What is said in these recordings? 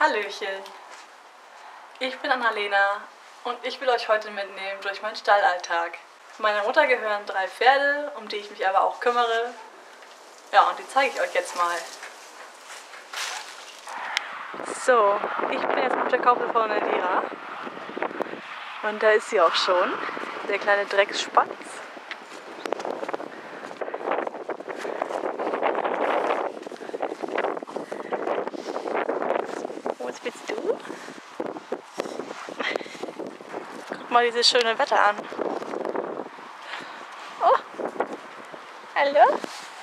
Hallöchen, ich bin Annalena und ich will euch heute mitnehmen durch meinen Stallalltag. Meiner Mutter gehören 3 Pferde, um die ich mich aber auch kümmere. Ja, und die zeige ich euch jetzt mal. So, ich bin jetzt auf der Koppel von der Lira. Und da ist sie auch schon, der kleine Drecksspatz. Was willst du? Guck mal dieses schöne Wetter an. Oh, hallo?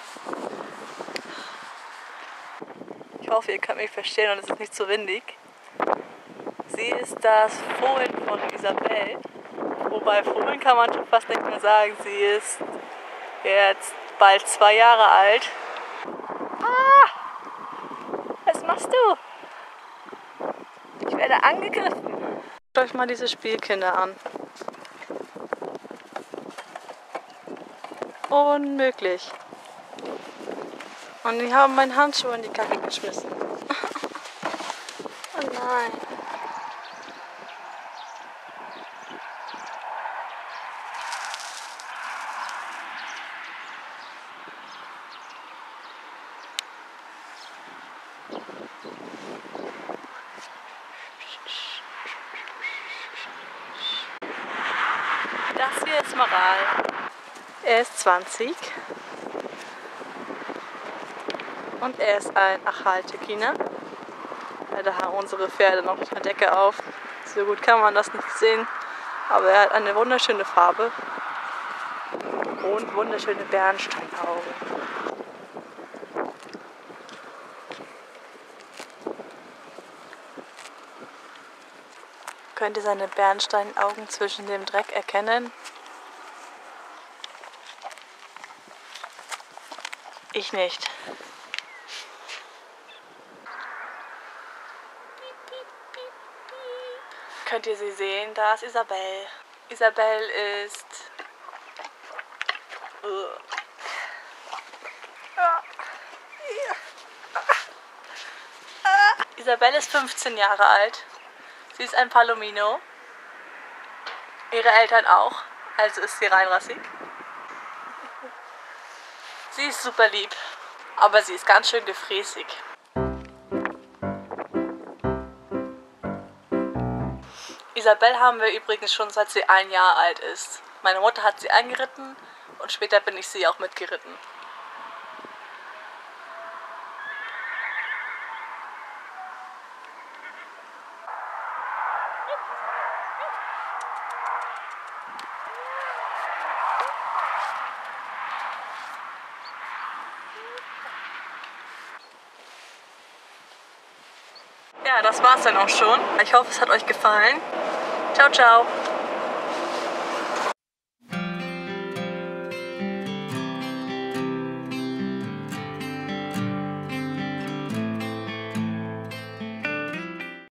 Ich hoffe, ihr könnt mich verstehen und es ist nicht zu windig. Sie ist das Fohlen von Isabelle. Wobei Fohlen kann man schon fast nicht mehr sagen. Sie ist jetzt bald 2 Jahre alt. Ah! Was machst du? Ich werde angegriffen. Schaut euch mal diese Spielkinder an. Unmöglich. Und die haben meinen Handschuh in die Kacke geschmissen. Oh nein. Das hier ist Maral. Er ist 20 und er ist ein Achal-Tekiner. Da haben unsere Pferde noch eine Decke auf. So gut kann man das nicht sehen, aber er hat eine wunderschöne Farbe und wunderschöne Bernsteinaugen. Könnt ihr seine Bernsteinaugen zwischen dem Dreck erkennen? Ich nicht. Könnt ihr sie sehen? Da ist Isabelle. Isabelle ist... Isabelle ist 15 Jahre alt. Sie ist ein Palomino. Ihre Eltern auch. Also ist sie reinrassig. Sie ist super lieb. Aber sie ist ganz schön gefräßig. Isabelle haben wir übrigens schon seit sie 1 Jahr alt ist. Meine Mutter hat sie eingeritten und später bin ich sie auch mitgeritten. Ja, das war's dann auch schon. Ich hoffe, es hat euch gefallen. Ciao, ciao.